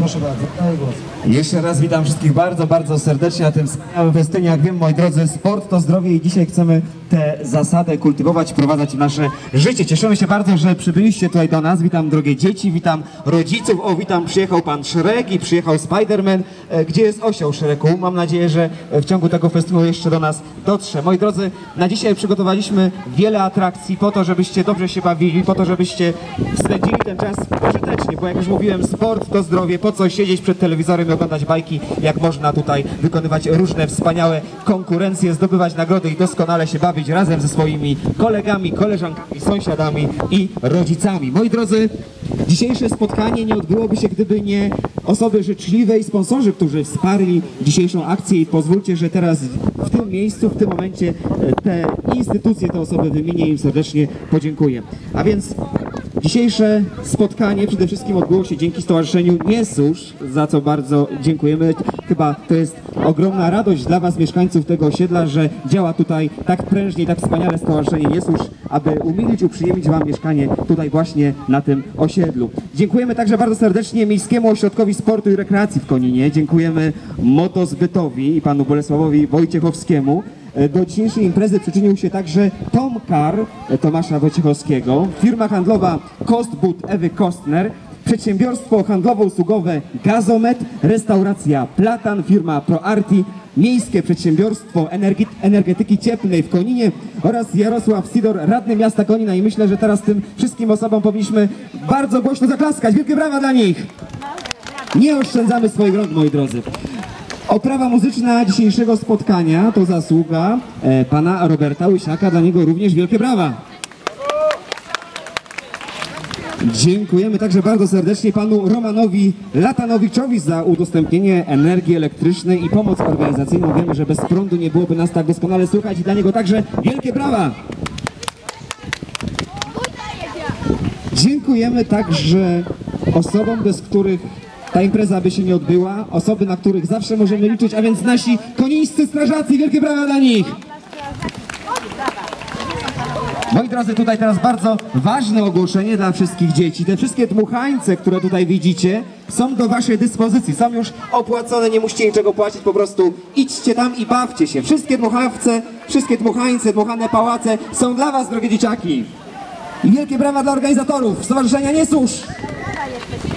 Proszę bardzo, daję głos. Jeszcze raz witam wszystkich bardzo, bardzo serdecznie na tym wspaniałym festynie. Jak wiem, moi drodzy, sport to zdrowie i dzisiaj chcemy tę zasadę kultywować, wprowadzać w nasze życie. Cieszymy się bardzo, że przybyliście tutaj do nas. Witam drogie dzieci, witam rodziców. O, witam, przyjechał pan Shrek i przyjechał Spider-Man. Gdzie jest osioł Shreku? Mam nadzieję, że w ciągu tego festynu jeszcze do nas dotrze. Moi drodzy, na dzisiaj przygotowaliśmy wiele atrakcji po to, żebyście dobrze się bawili, po to, żebyście spędzili ten czas pożytecznie, bo jak już mówiłem, sport to zdrowie. Po co siedzieć przed telewizorem i oglądać bajki, jak można tutaj wykonywać różne wspaniałe konkurencje, zdobywać nagrody i doskonale się bawić razem ze swoimi kolegami, koleżankami, sąsiadami i rodzicami. Moi drodzy, dzisiejsze spotkanie nie odbyłoby się, gdyby nie osoby życzliwe i sponsorzy, którzy wsparli dzisiejszą akcję i pozwólcie, że teraz w tym miejscu, w tym momencie te instytucje, te osoby wymienię i im serdecznie podziękuję. A więc dzisiejsze spotkanie przede wszystkim odbyło się dzięki Stowarzyszeniu Niesusz, za co bardzo dziękujemy. Chyba to jest ogromna radość dla Was, mieszkańców tego osiedla, że działa tutaj tak prężnie i tak wspaniale Stowarzyszenie Niesusz, aby umilić, uprzyjemnić Wam mieszkanie tutaj właśnie na tym osiedlu. Dziękujemy także bardzo serdecznie Miejskiemu Ośrodkowi Sportu i Rekreacji w Koninie. Dziękujemy Motozbytowi i panu Bolesławowi Wojciechowskiemu. Do dzisiejszej imprezy przyczynił się także Tom Car Tomasza Wojciechowskiego, firma handlowa Kostbud Ewy Kostner, przedsiębiorstwo handlowo-usługowe Gazomet, restauracja Platan, firma ProArti, Miejskie Przedsiębiorstwo Energetyki Cieplnej w Koninie oraz Jarosław Sidor, radny miasta Konina. I myślę, że teraz tym wszystkim osobom powinniśmy bardzo głośno zaklaskać. Wielkie brawa dla nich! Nie oszczędzamy swoich rąk, moi drodzy. Oprawa muzyczna dzisiejszego spotkania to zasługa pana Roberta Łysiaka, dla niego również wielkie brawa. Dziękujemy także bardzo serdecznie panu Romanowi Latanowiczowi za udostępnienie energii elektrycznej i pomoc organizacyjną. Wiemy, że bez prądu nie byłoby nas tak doskonale słychać i dla niego także wielkie brawa. Dziękujemy także osobom, bez których ta impreza by się nie odbyła, osoby, na których zawsze możemy liczyć, a więc nasi konińscy strażacy. Wielkie brawa dla nich! Moi drodzy, tutaj teraz bardzo ważne ogłoszenie dla wszystkich dzieci. Te wszystkie dmuchańce, które tutaj widzicie, są do waszej dyspozycji. Są już opłacone, nie musicie niczego płacić, po prostu idźcie tam i bawcie się. Wszystkie dmuchawce, wszystkie dmuchańce, dmuchane pałace są dla was, drogie dzieciaki. I wielkie brawa dla organizatorów Stowarzyszenia Niesusz!